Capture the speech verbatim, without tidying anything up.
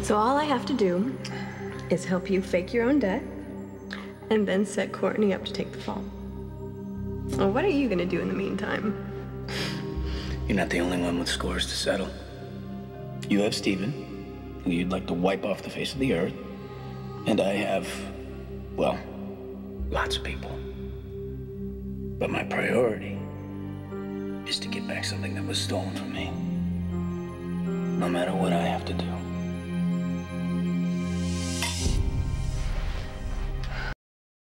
So all I have to do is help you fake your own death and then set Courtney up to take the fall. Well, what are you gonna do in the meantime? You're not the only one with scores to settle. You have Stephen, who you'd like to wipe off the face of the earth. And I have, well, lots of people. But my priority is to get back something that was stolen from me. No matter what I have to do.